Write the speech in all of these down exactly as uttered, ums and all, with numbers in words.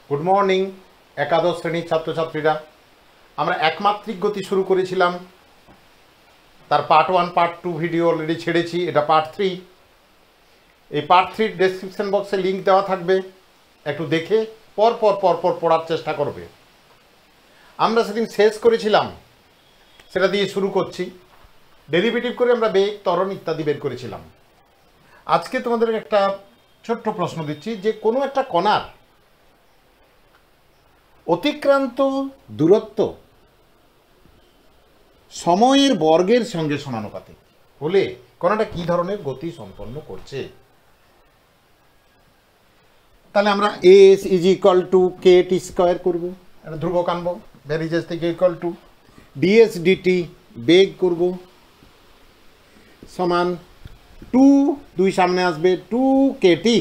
Good morning एकादश श्रेणी छात्र छात्रीरा আমরা একমাত্রিক গতি শুরু করেছিলাম তার part one part two video already ছেড়েছি এটা পার্ট থ্রি এই পার্ট থ্রি ডেসক্রিপশন বক্সে লিংক দেওয়া থাকবে একটু দেখে পর পর পর পর পড়ার চেষ্টা করবে আমরা সেদিন শেষ করেছিলাম সেটা দিয়ে শুরু করছি ডেরিভেটিভ করে আমরা বেগ ত্বরণ ইত্যাদি বের করেছিলাম আজকে তোমাদের একটা ছোট্ট প্রশ্ন দিচ্ছি যে কোনো একটা কণার অতিক্রান্ত দূরত্ব সময়ের বর্গের সঙ্গে সমানুপাতিক হলে কণাটা কি ধরনের গতি সম্পন্ন করছে তাহলে আমরা s is equal to k t square করব এটা ধ্রুবক আনব ভ্যারিজেস থেকে ইকুয়াল টু ডিএস ডিটি বেগ করব সমান টু দুই সামনে আসবে টু কেটি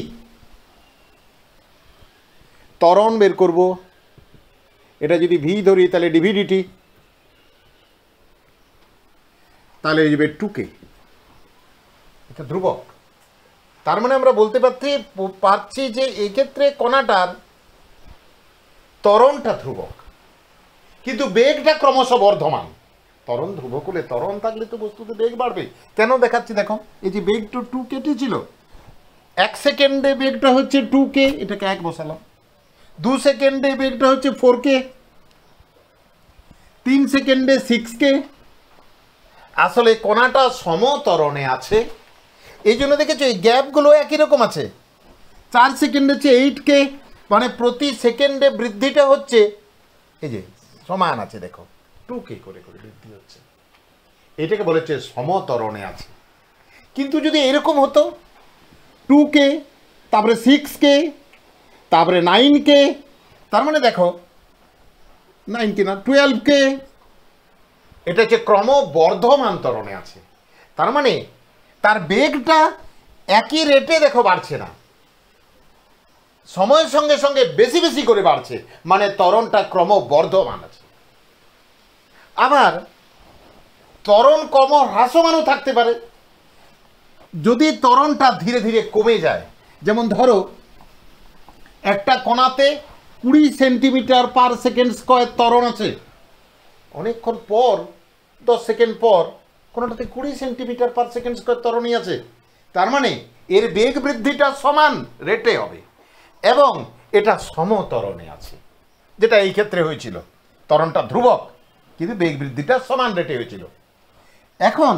ত্বরণ বের করব এটা যদি ভি ধরি তাহলে ডিভিডিটি তাহলে হয়ে যাবে টু কে এটা ধ্রুবক তার মানে আমরা বলতে পারছি পারছি যে এই ক্ষেত্রে কণাটার ত্বরণটা ধ্রুবক কিন্তু বেগটা ক্রমশ বর্ধমান ত্বরণ ধ্রুবক হলে ত্বরণ থাকলে তো বস্তুতে বেগ বাড়বে কেন দেখাচ্ছি দেখো এই যে বেগটা টু কেটি ছিল এক সেকেন্ডে বেগটা হচ্ছে টু কে এটাকে এক বসালাম দু সেকেন্ডে বেগটা হচ্ছে ফোর কে তিন সেকেন্ডে সিক্স কে আসলে কণাটা সমত্বরণে আছে এই জন্য দেখেছো এই গ্যাপগুলো একই রকম আছে চার সেকেন্ডে হচ্ছে এইট কে মানে প্রতি সেকেন্ডে বৃদ্ধিটা হচ্ছে এই যে সমান আছে দেখো টু কে করে করে বৃদ্ধি হচ্ছে এটাকে বলেছে সমত্বরণে আছে কিন্তু যদি এরকম হতো টু কে তারপরে সিক্স কে তারপরে নাইন কে তার মানে দেখো নাইন কে না টুয়েলভ কে এটা হচ্ছে ক্রমবর্ধমান ত্বরণে আছে তার মানে তার বেগটা একই রেটে দেখো বাড়ছে না সময়ের সঙ্গে সঙ্গে বেশি বেশি করে বাড়ছে মানে ত্বরণটা ক্রমবর্ধমান আছে আবার ত্বরণ ক্রম হ্রাসমানও থাকতে পারে যদি ত্বরণটা ধীরে ধীরে কমে যায় যেমন ধরো একটা কণাতে কুড়ি সেন্টিমিটার পার সেকেন্ড স্কয়ার ত্বরণ আছে অনেকক্ষণ পর দশ সেকেন্ড পর কোনোটাতে কুড়ি সেন্টিমিটার পার সেকেন্ড স্কয়ার ত্বরণই আছে তার মানে এর বেগ বৃদ্ধিটা সমান রেটে হবে এবং এটা সমত্বরণে আছে যেটা এই ক্ষেত্রে হয়েছিল ত্বরণটা ধ্রুবক কিন্তু বেগ বৃদ্ধিটা সমান রেটে হয়েছিল এখন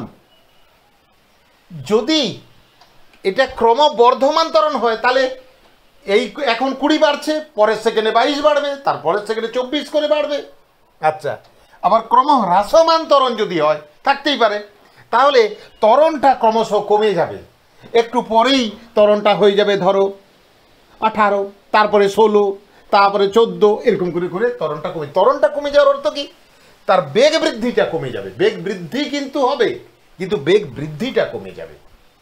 যদি এটা ক্রমবর্ধমান ত্বরণ হয় তাহলে এই এখন কুড়ি বাড়ছে পরের সেকেন্ডে বাইশ বাড়বে তারপরের সেকেন্ডে চব্বিশ করে বাড়বে আচ্ছা আবার ক্রম হ্রাসমান ত্বরণ যদি হয় থাকতেই পারে তাহলে ত্বরণটা ক্রমশ কমে যাবে একটু পরেই ত্বরণটা হয়ে যাবে ধরো আঠারো তারপরে ষোলো তারপরে চোদ্দো এরকম করে করে ত্বরণটা কমে ত্বরণটা কমে যাওয়ার অর্থ কি তার বেগ বৃদ্ধিটা কমে যাবে বেগ বৃদ্ধি কিন্তু হবে কিন্তু বেগ বৃদ্ধিটা কমে যাবে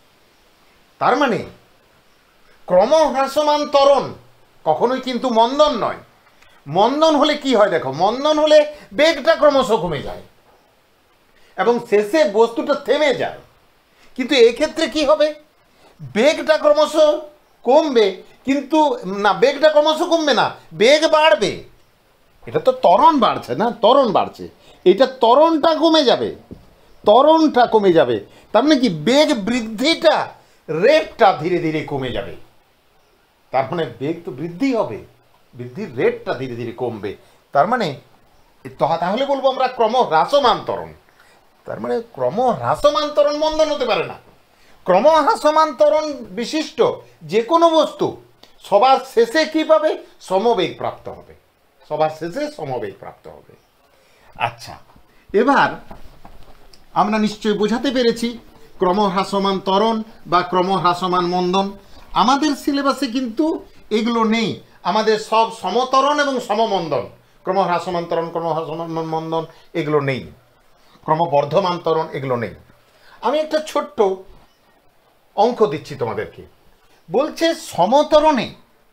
তার মানে ক্রম হ্রাসমান ত্বরণ কখনোই কিন্তু মন্দন নয় মন্দন হলে কি হয় দেখো মন্দন হলে বেগটা ক্রমশ কমে যায় এবং শেষে বস্তুটা থেমে যায় কিন্তু এক্ষেত্রে কি হবে বেগটা ক্রমশ কমবে কিন্তু না বেগটা ক্রমশ কমবে না বেগ বাড়বে এটা তো ত্বরণ বাড়ছে না ত্বরণ বাড়ছে এটা ত্বরণটা কমে যাবে ত্বরণটা কমে যাবে তার মানে কি বেগ বৃদ্ধিটা রেটটা ধীরে ধীরে কমে যাবে তার মানে বেগ তো বৃদ্ধি হবে বৃদ্ধির রেটটা ধীরে ধীরে কমবে তার মানে তাহলে বলবো আমরা ক্রম হ্রাসমান ত্বরণ তার মানে ক্রম হ্রাসমান ত্বরণ মন্দন হতে পারে না ক্রম হ্রাসমান ত্বরণ বিশিষ্ট যে কোনো বস্তু সবার শেষে কি পাবে সমবেগ প্রাপ্ত হবে সবার শেষে সমবেগ প্রাপ্ত হবে আচ্ছা এবার আমরা নিশ্চয়ই বোঝাতে পেরেছি ক্রম হ্রাসমান ত্বরণ বা ক্রম হ্রাসমান মন্দন আমাদের সিলেবাসে কিন্তু এগুলো নেই আমাদের সব সমত্বরণ এবং সমমন্দন ক্রম হ্রাসমান ত্বরণ ক্রম হ্রাসমান মন্দন এগুলো নেই ক্রমবর্ধমান ত্বরণ এগুলো নেই আমি একটা ছোট্ট অঙ্ক দিচ্ছি তোমাদেরকে বলছে সমত্বরণে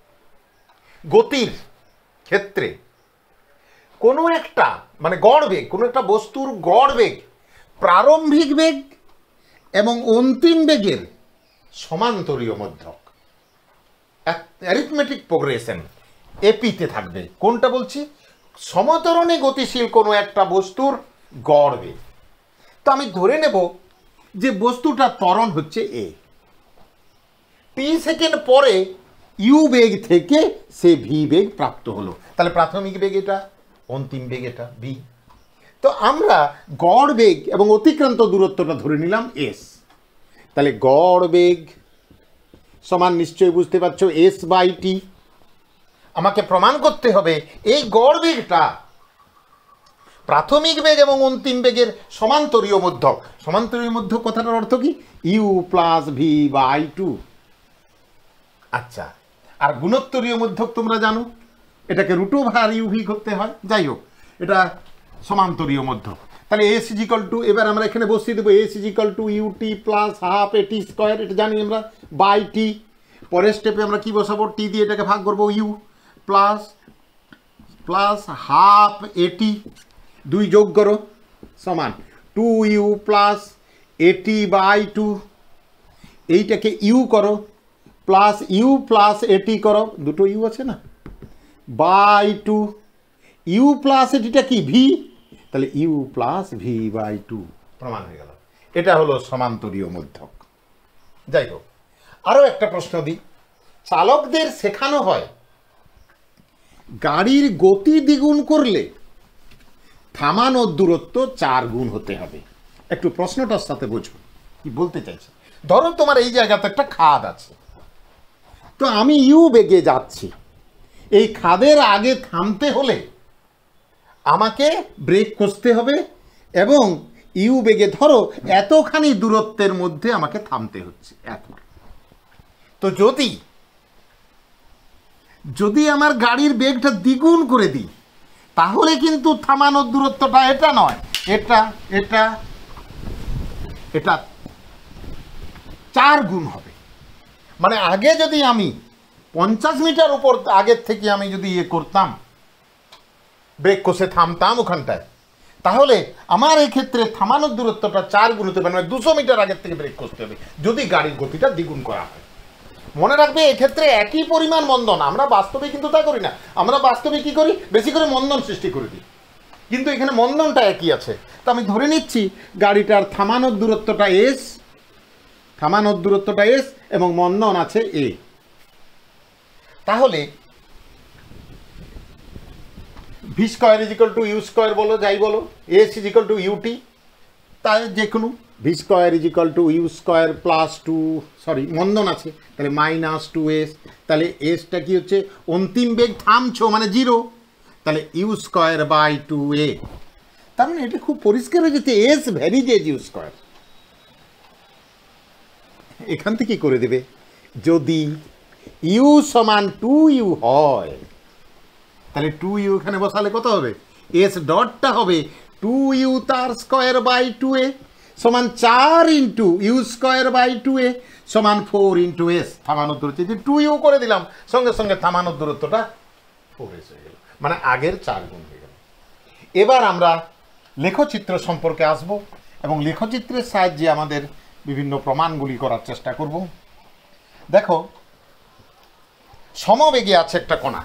গতির ক্ষেত্রে কোনো একটা মানে গড় বেগ কোনো একটা বস্তুর গড় বেগ প্রারম্ভিক বেগ এবং অন্তিম বেগের সমান্তরীয় মধ্যক অ্যারিথমেটিক প্রোগ্রেশন এপিতে থাকবে। কোনটা বলছি? সমতরণে গতিশীল কোনো একটা বস্তুর গড় বেগ। তো আমি ধরে নেব যে বস্তুটার ত্বরণ হচ্ছে এ, টি সেকেন্ড পরে ইউ বেগ থেকে সে ভি বেগ প্রাপ্ত হলো। তাহলে প্রাথমিক বেগ এটা, অন্তিম বেগ এটা ভি। তো আমরা গড় বেগ এবং অতিক্রান্ত দূরত্বটা ধরে নিলাম এস। তাহলে গড় বেগ সমান, নিশ্চয়ই বুঝতে পারছো, এস বাই টি। আমাকে প্রমাণ করতে হবে এই গড় বেগটা প্রাথমিক বেগ এবং অন্তিম বেগের সমান্তরীয় মধ্যক। সমান্তরীয় মধ্যক কথাটার অর্থ কি? U plus v by two. আচ্ছা, আর গুণোত্তরীয় মধ্যক তোমরা জানো, এটাকে রুট ওভার ইউভি করতে হয়। যাই হোক, এটা সমান্তরীয় মধ্যক। তাহলে এস ইজ ইকাল টু, এবার আমরা এখানে বসিয়ে দেবো s is equal to u t plus half a t square, এটা জানি আমরা, বাই টি। পরের স্টেপে আমরা কি বসাবো? টি দিয়ে এটাকে ভাগ করবো, ইউ প্লাস প্লাস হাফ এটি, দুই যোগ করো, সমান to u plus a t by two. এইটাকে ইউ করো, প্লাস ইউ প্লাস এটি করো, দুটো ইউ আছে না, বাই টু। ইউ প্লাস এটিটা কি? ভি। তাহলে u plus v by two প্রমাণ হয়ে গেল। এটা হলো সমান্তরীয় মধ্যক। যাই হোক, আরও একটা প্রশ্ন দিই। চালকদের শেখানো হয় গাড়ির গতি দ্বিগুণ করলে থামানোর দূরত্ব চার গুণ হতে হবে। একটু প্রশ্নটার সাথে বোঝো কি বলতে চাইছে। ধরো তোমার এই জায়গাতে একটা খাদ আছে, তো আমি ইউ বেগে যাচ্ছি। এই খাদের আগে থামতে হলে আমাকে ব্রেক কষতে হবে এবং ইউ বেগে ধরো এতখানি দূরত্বের মধ্যে আমাকে থামতে হচ্ছে, এত। তো যদি যদি আমার গাড়ির বেগটা দ্বিগুণ করে দিই, তাহলে কিন্তু থামানোর দূরত্বটা এটা নয়, এটা এটা এটা চার গুণ হবে। মানে আগে যদি আমি পঞ্চাশ মিটার উপর আগের থেকে আমি যদি ইয়ে করতাম, ব্রেক কষে থামতাম ওখানটায়, তাহলে আমার এই ক্ষেত্রে থামানোর দূরত্বটা চার গুণ হতে পারে, মানে দুশো মিটার আগের থেকে ব্রেক কষতে হবে যদি গাড়ির গতিটা দ্বিগুণ করা হয়। মনে রাখবে, এক্ষেত্রে একই পরিমাণ মন্দন। আমরা বাস্তবে কিন্তু তা করি না। আমরা বাস্তবে কি করি? বেশি করে মন্দন সৃষ্টি করে দিই, কিন্তু এখানে মন্দনটা একই আছে। তো আমি ধরে নিচ্ছি গাড়িটার থামানোর দূরত্বটা এস, থামানোর দূরত্বটা এস এবং মন্দন আছে এ। তাহলে v square is equal to u square বলো, যাই বলো, s is equal to u t, তাই যে কোনো v square is equal to u square plus two, sorry মন্দন আছে, তাহলে মাইনাস টু এস। তাহলে এসটা কি হচ্ছে? অন্তিম বেগ, থামছো মানে জিরো, তাহলে u square by two a. তার মানে এটা খুব পরিষ্কার হয়ে যেতে, এস ভ্যারিজেজ ইউ স্কোয়ার। এখান থেকে করে দেবে, যদি ইউ সমান টু ইউ হয়, তাহলে টু ইউ এখানে বসালে কত হবে? এস ডটটা হবে টু ইউ তার স্কোয়ার বাই টু এ সমান চার into u square by two a সমান ফোর ইন্টু এস। থামানোর দূরত্ব যদি টু ইউ করে দিলাম, সঙ্গে সঙ্গে থামানোর দূরত্বটা ফোর এস হয়ে গেল, মানে আগের চার গুণ হয়ে গেল। এবার আমরা লেখচিত্র সম্পর্কে আসব এবং লেখচিত্রের সাহায্যে আমাদের বিভিন্ন প্রমাণগুলি করার চেষ্টা করব। দেখো, সমবেগে আছে একটা কণা,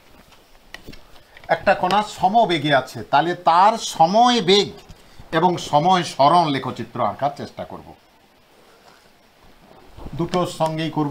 একটা কণা সমবেগে আছে, তাহলে তার সময় বেগ এবং সময় সরণ লেখচিত্র আঁকার চেষ্টা করব। দুটোর সঙ্গেই করব।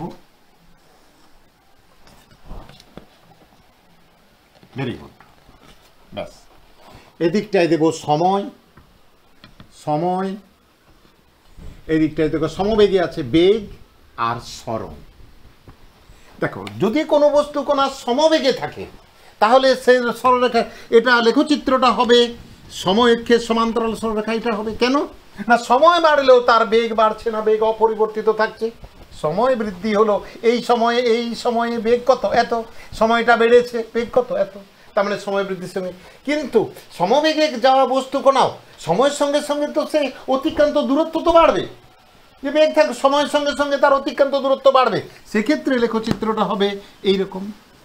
ভেরি গুড, ব্যাস। এদিকটায় দেব সময়, সময়, এদিকটায় দেখো সমবেগে আছে বেগ আর সরণ। দেখো, যদি কোনো বস্তু কোন সমবেগে থাকে, তাহলে সেই সরলরেখা, এটা লেখচিত্রটা হবে সময়েক্ষের সমান্তরাল সরলরেখা। এটা হবে কেন না, সময় বাড়লেও তার বেগ বাড়ছে না, বেগ অপরিবর্তিত থাকছে। সময় বৃদ্ধি হলো, এই সময়ে এই সময়ে বেগ কত? এত। সময়টা বেড়েছে, বেগ কত? এত। তার মানে সময় বৃদ্ধির সঙ্গে। কিন্তু সমবেগে যাওয়া বস্তু কোনাও সময়ের সঙ্গে সঙ্গে তো সে অতিক্রান্ত দূরত্ব তো বাড়বে, যে বেগ থাকবে সময়ের সঙ্গে সঙ্গে তার অতিক্রান্ত দূরত্ব বাড়বে। সেক্ষেত্রে লেখচিত্রটা হবে এইরকম।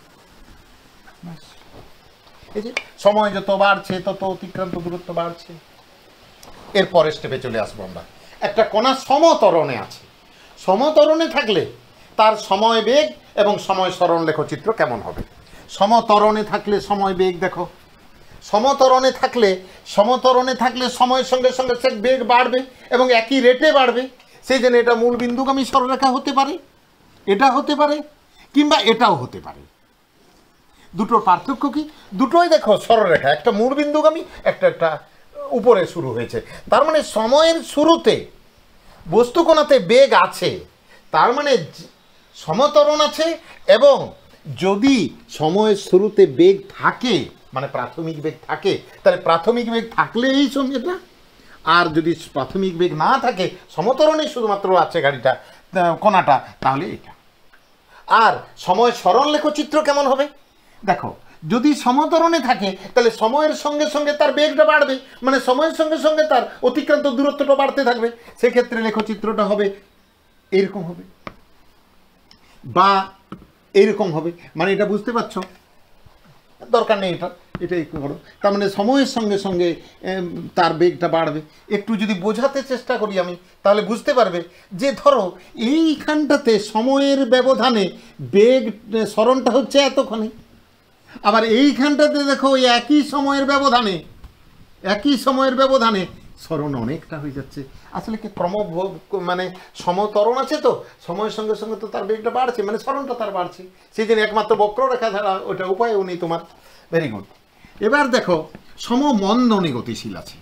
এই যে সময় যত বাড়ছে তত অতিক্রান্ত দূরত্ব বাড়ছে। এরপরে স্টেপে চলে আসবো আমরা। একটা কণা সমতরণে আছে, সমতরণে থাকলে তার সময় বেগ এবং সময় সরণ লেখচিত্র কেমন হবে? সমতরণে থাকলে সময় বেগ দেখো, সমতরণে থাকলে সমতরণে থাকলে সময়ের সঙ্গে সঙ্গে সে বেগ বাড়বে এবং একই রেটে বাড়বে। সেই জন্য এটা মূল বিন্দুগামী সরলরেখা হতে পারে, এটা হতে পারে, কিংবা এটাও হতে পারে। দুটোর পার্থক্য কি? দুটোই দেখো সরলরেখা, একটা মূল বিন্দুগামী, একটা একটা উপরে শুরু হয়েছে। তার মানে সময়ের শুরুতে বস্তুকণাতে বেগ আছে, তার মানে সমতরণ আছে। এবং যদি সময়ের শুরুতে বেগ থাকে, মানে প্রাথমিক বেগ থাকে, তাহলে প্রাথমিক বেগ থাকলে এই সময়টা, আর যদি প্রাথমিক বেগ না থাকে, সমতরণে শুধুমাত্র আছে গাড়িটা, কণাটা, তাহলে এটা। আর সময় সরণ লেখচিত্র কেমন হবে দেখো, যদি সমতরণে থাকে তাহলে সময়ের সঙ্গে সঙ্গে তার বেগটা বাড়বে, মানে সময়ের সঙ্গে সঙ্গে তার অতিক্রান্ত দূরত্বটা বাড়তে থাকবে। সেক্ষেত্রে লেখচিত্রটা হবে এইরকম হবে বা এইরকম হবে। মানে এটা বুঝতে পারছো, দরকার নেই এটা, এটা একটু বড়। তার মানে সময়ের সঙ্গে সঙ্গে তার বেগটা বাড়বে। একটু যদি বোঝাতে চেষ্টা করি আমি, তাহলে বুঝতে পারবে যে ধরো এইখানটাতে সময়ের ব্যবধানে বেগ সরণটা হচ্ছে এতক্ষণে, আবার এইখানটাতে দেখো ওই একই সময়ের ব্যবধানে একই সময়ের ব্যবধানে সরণ অনেকটা হয়ে যাচ্ছে। আসলে কি ক্রম মানে সমতরণ আছে, তো সময়ের সঙ্গে সঙ্গে তো তার বেগটা বাড়ছে, মানে সরণটা তার বাড়ছে। সেই জন্য একমাত্র বক্ররেখা ছাড়া ওটা উপায়ও নেই তোমার। Very good. এবার দেখো সমমন্দনে গতিশীল আছে,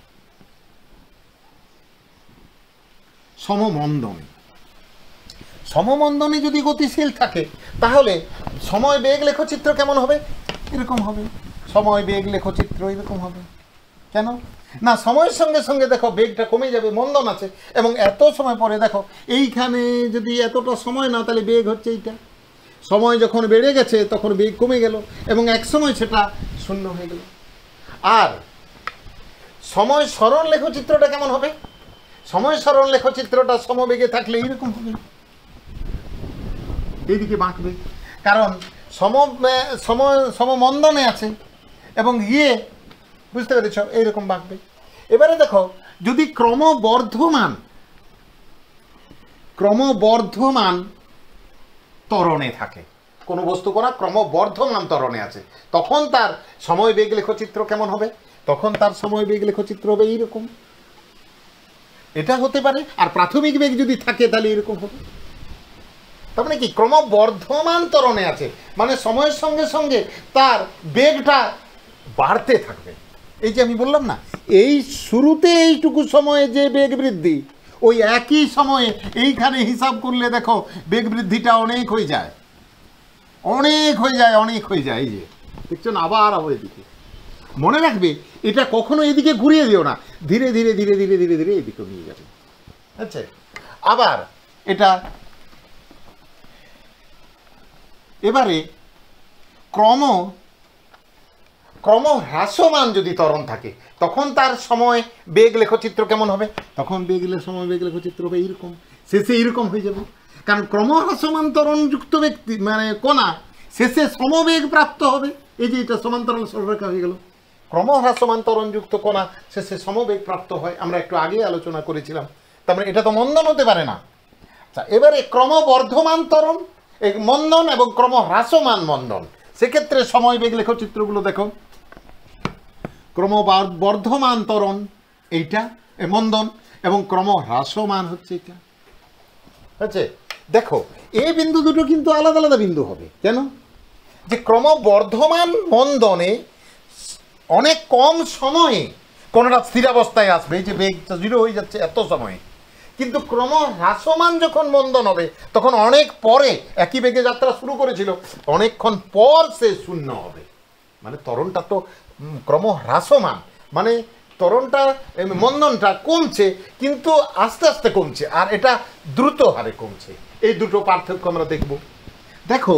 সমমন্দনে সমমন্দনে যদি গতিশীল থাকে তাহলে সময় বেগ লেখচিত্র কেমন হবে? এরকম হবে। সময় বেগ লেখচিত্র এরকম হবে। কেন না, সময়ের সঙ্গে সঙ্গে দেখো বেগটা কমে যাবে, মন্দন আছে, এবং এত সময় পরে দেখো এইখানে যদি এতটা সময় না, তাহলে বেগ হচ্ছে এইটা। সময় যখন বেড়ে গেছে তখন বেগ কমে গেল এবং এক সময় সেটা শূন্য হয়ে গেল। আর সময় সরণ লেখচিত্রটা কেমন হবে? সময় সরণ লেখচিত্রটা সমবেগে থাকলে এইরকম হবে, এইদিকে বাঁকবে, কারণ সম সময় সমমন্দনে আছে এবং ইয়ে, বুঝতে পেরেছ, এইরকম বাঁকবে। এবারে দেখো যদি ক্রমবর্ধমান ক্রমবর্ধমান ত্বরণে থাকে, কোনো বস্তু কণা ক্রমবর্ধমান ত্বরণে আছে, তখন তার সময় বেগ লেখচিত্র কেমন হবে? তখন তার সময় বেগ লেখচিত্র হবে এইরকম, এটা হতে পারে। আর প্রাথমিক বেগ যদি থাকে তাহলে এরকম হবে। তার মানে কি ক্রমবর্ধমান ত্বরণে আছে, মানে সময়ের সঙ্গে সঙ্গে তার বেগটা বাড়তে থাকবে। এই যে আমি বললাম না, এই শুরুতে এইটুকু সময়ে যে বেগ বৃদ্ধি, ওই একই সময়ে এইখানে হিসাব করলে দেখো বেগ বৃদ্ধিটা অনেক হয়ে যায়, অনেক হয়ে যায়, অনেক হয়ে যায়। এই যে দেখছো না, আবার আবার এদিকে। মনে রাখবে এটা কখনো এদিকে ঘুরিয়ে দিও না, ধীরে ধীরে ধীরে ধীরে ধীরে ধীরে এদিকে নিয়ে যাবে। আচ্ছা, আবার এটা এবারে ক্রম ক্রম হ্রাসমান যদি ত্বরণ থাকে, তখন তার সময় বেগ লেখচিত্র কেমন হবে? তখন বেগ সময় বেগ লেখচিত্র হবে এইরকম, শেষে এইরকম হয়ে যাবে। কারণ ক্রম হ্রাসমান ত্বরণযুক্ত ব্যক্তি মানে কণা শেষে সমবেগ প্রাপ্ত হবে। এই যে এটা সমান্তরাল সরলরেখা হয়ে গেল। ক্রম হ্রাসমান ত্বরণযুক্ত কণা শেষে সমবেগ প্রাপ্ত হয়, আমরা একটু আগে আলোচনা করেছিলাম। তার মানে এটা তো মন্দন হতে পারে না। আচ্ছা, এবারে ক্রমবর্ধমান ত্বরণ, এই মন্দন এবং ক্রম হ্রাসমান মন্দন, সেক্ষেত্রে সময় বেগ লেখচিত্রগুলো দেখো। ক্রমবর্ধমান ত্বরণ এইটা মন্দন, এবং ক্রম হ্রাসমান হচ্ছে এটা। আচ্ছা দেখো, এই বিন্দু দুটো কিন্তু আলাদা আলাদা বিন্দু হবে। কেন? যে ক্রমবর্ধমান মন্দনে অনেক কম সময়ে কোনটা স্থিরাবস্থায় আসবে, এই যে বেগটা জিরো হয়ে যাচ্ছে এত সময়ে, কিন্তু ক্রম হ্রাসমান যখন মন্দন হবে তখন অনেক পরে, একই বেগে যাত্রা শুরু করেছিল, অনেকক্ষণ পর সে শূন্য হবে। মানে ত্বরণটা তো ক্রম হ্রাসমান, মানে ত্বরণটা মন্দনটা কমছে, কিন্তু আস্তে আস্তে কমছে, আর এটা দ্রুত হারে কমছে। এই দুটো পার্থক্য আমরা দেখব। দেখো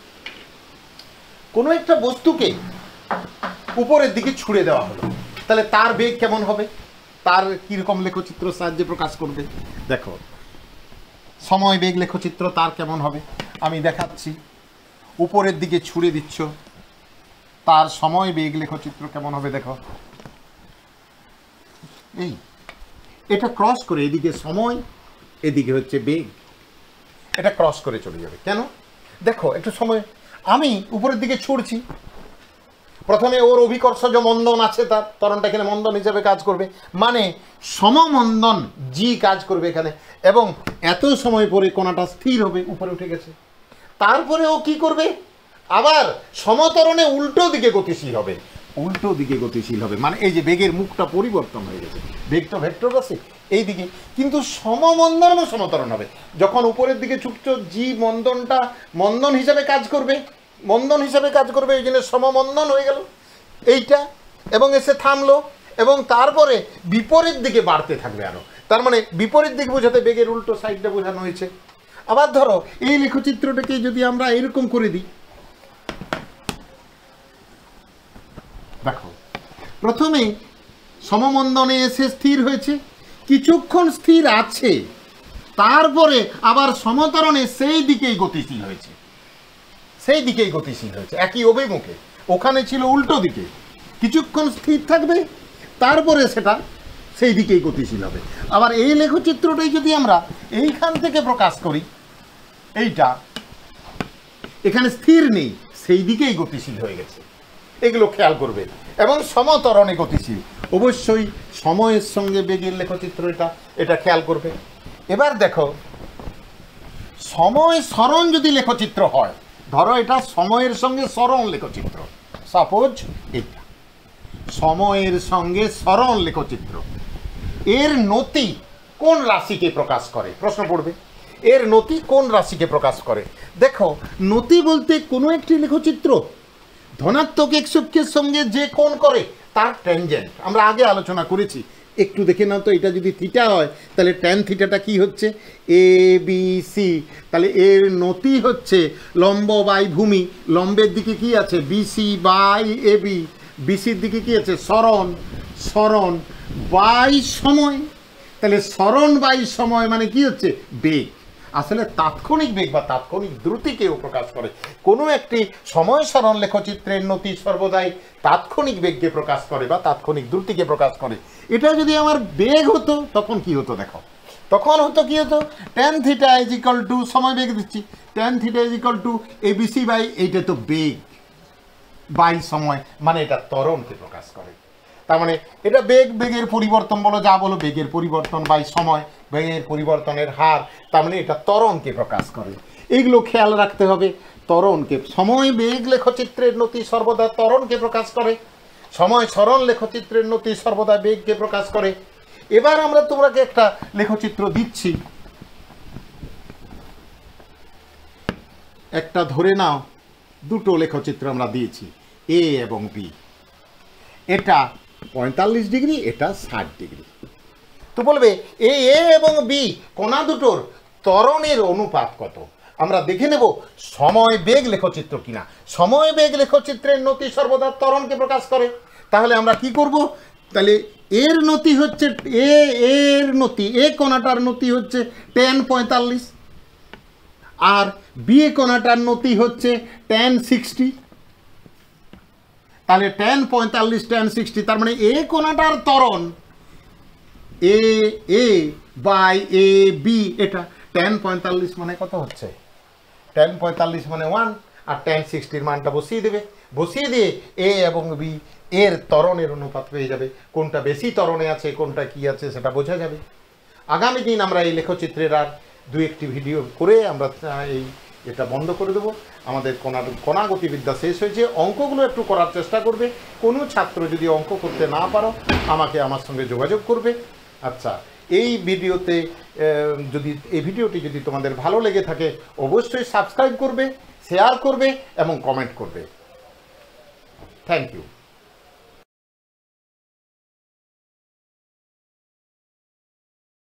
কোনো একটা বস্তুকে উপরের দিকে ছুড়ে দেওয়া হলো, তাহলে তার বেগ কেমন হবে? তার কিরকম লেখচিত্র সাহায্যে প্রকাশ করবে? দেখো সময় বেগ লেখচিত্র তার কেমন হবে আমি দেখাচ্ছি। উপরের দিকে ছুড়ে দিচ্ছ, তার সময় বেগ লেখচিত্র কেমন হবে দেখো। এই এটা ক্রস করে, এদিকে সময়, এদিকে হচ্ছে বেগ, এটা ক্রস করে চলে যাবে। কেন? দেখো একটু সময়, আমি উপরের দিকে ছুড়ছি, প্রথমে ওর অভিকর্ষজ মন্দন আছে, তার ত্বরণটা এখানে মন্দন হিসেবে কাজ করবে, মানে সমমন্দন জি কাজ করবে এখানে, এবং এত সময় পরে কণাটা স্থির হবে, উপরে উঠে গেছে। তারপরে ও কি করবে, আবার সমতরণে উল্টো দিকে গতিশীল হবে, উল্টো দিকে গতিশীল হবে, মানে এই যে বেগের মুখটা পরিবর্তন হয়ে গেছে, বেগটা ভেক্টর আছে এই দিকে, কিন্তু সমমন্দন ও সমতরণ হবে। যখন উপরের দিকে ছুটছ জি মন্দনটা মন্দন হিসাবে কাজ করবে, মন্দন হিসাবে কাজ করবে, এই জন্য সমমন্দন হয়ে গেল এইটা, এবং এসে থামলো, এবং তারপরে বিপরীত দিকে বাড়তে থাকবে আরো, তার মানে বিপরীত দিক বোঝাতে বেগের উল্টো সাইডটা বোঝানো হয়েছে। আবার ধরো এই লেখচিত্রটাকে যদি আমরা এরকম করে দিই, দেখো প্রথমে সমমন্দনে এসে স্থির হয়েছে, কিছুক্ষণ স্থির আছে, তারপরে আবার সমতরণে সেই দিকেই গতিশীল হয়েছে, সেই দিকেই গতিশীল হয়েছে একই অভিমুখে, ওখানে ছিল উল্টো দিকে, কিছুক্ষণ স্থির থাকবে, তারপরে সেটা সেই দিকেই গতিশীল হবে। আবার এই লেখচিত্রটাই যদি আমরা এইখান থেকে প্রকাশ করি, এইটা এখানে স্থির নেই, সেই দিকেই গতিশীল হয়ে গেছে, এগুলো খেয়াল করবে, এবং সমতরণে গতিশীল, অবশ্যই সময়ের সঙ্গে বেগের লেখচিত্র, এটা এটা খেয়াল করবে। এবার দেখো সময় সরণ যদি লেখচিত্র হয়, ধরো এটা সময়ের সঙ্গে সরণ লেখচিত্র, সাপোজ এটা সময়ের সঙ্গে সরণ লেখচিত্র, এর নতি কোন রাশিকে প্রকাশ করে, প্রশ্ন পড়বে, এর নতি কোন রাশিকে প্রকাশ করে। দেখো নতি বলতে কোনো একটি লেখচিত্র ধনাত্মক এক্স অক্ষের সঙ্গে যে কোণ করে তার ট্যানজেন্ট, আমরা আগে আলোচনা করেছি, একটু দেখে নাও তো, এটা যদি থিটা হয় তাহলে ট্যান থিটাটা কি হচ্ছে, এ বি সি, তাহলে এর নতি হচ্ছে লম্ব বাই ভূমি, লম্বের দিকে কি আছে বিসি বাই এ বি, বিসির দিকে কি আছে সরণ, সরণ বাই সময়, তাহলে সরণ বাই সময় মানে কি হচ্ছে বেগ, আসলে তাৎক্ষণিক বেগ বা তাৎক্ষণিক দ্রুতিকেও প্রকাশ করে, কোনো একটি সময় সরণ লেখচিত্রের নতি সর্বদাই তাৎক্ষণিক বেগকে প্রকাশ করে বা তাৎক্ষণিক দ্রুতিকে প্রকাশ করে। এটা যদি আমার বেগ হতো তখন কি হতো, দেখো তখন হতো কি হতো, tan theta is equal to, সময় বেগ দিচ্ছি, tan theta is equal to ABC by, এইটা তো বেগ বাই সময়, মানে এটা ত্বরণকে প্রকাশ করে, তার মানে এটা বেগ, বেগের পরিবর্তন বলো যা বলো, বেগের পরিবর্তন বাই সময়, বেগের পরিবর্তনের হার, তার মানে এটা ত্বরণকে প্রকাশ করে। এইগুলো খেয়াল রাখতে হবে, ত্বরণকে, সময় বেগ লেখচিত্রের নতি সর্বদা ত্বরণকে প্রকাশ করে, সময় সরণ লেখচিত্রের নতি সর্বদা বেগকে প্রকাশ করে। এবার আমরা তোমাকে একটা লেখচিত্র দিচ্ছি, একটা ধরে নাও, দুটো লেখচিত্র আমরা দিয়েছি এ এবং বি, এটা পঁয়তাল্লিশ ডিগ্রি, এটা ষাট ডিগ্রি, তো বলবে এই এ এবং বি কণা দুটোর ত্বরণের অনুপাত কত, আমরা দেখে নেব সময় বেগ লেখচিত্র কিনা, সময় বেগ লেখচিত্রের নতি সর্বদা ত্বরণকে প্রকাশ করে, তাহলে আমরা কি করব, তাহলে এর নতি হচ্ছে এ, এর নতি, এ কণাটার নতি হচ্ছে ট্যান পঁয়তাল্লিশ, আর বি কণাটার নতি হচ্ছে ট্যান সিক্সটি, তাহলে ট্যান পঁয়তাল্লিশ ট্যান সিক্সটি, তার মানে এ কোণাটার ত্বরণ a a by a b, এটা ট্যান পঁয়তাল্লিশ মানে কত হচ্ছে, ট্যান পঁয়তাল্লিশ মানে ওয়ান, আর ট্যান সিক্সটির মানটা বসিয়ে দেবে, বসিয়ে দিয়ে এ এবং বি এর ত্বরণের অনুপাত পেয়ে যাবে, কোনটা বেশি ত্বরণে আছে কোনটা কি আছে সেটা বোঝা যাবে। আগামী দিন আমরা এই লেখচিত্রের আর দু একটি ভিডিও করে আমরা এই এটা বন্ধ করে দেবো, আমাদের কণা কণা গতিবিদ্যা শেষ হয়েছে, অঙ্কগুলো একটু করার চেষ্টা করবে, কোনো ছাত্র যদি অঙ্ক করতে না পারো আমাকে আমার সঙ্গে যোগাযোগ করবে। আচ্ছা, এই ভিডিওতে যদি এই ভিডিওটি যদি তোমাদের ভালো লেগে থাকে অবশ্যই সাবস্ক্রাইব করবে, শেয়ার করবে এবং কমেন্ট করবে। Thank you.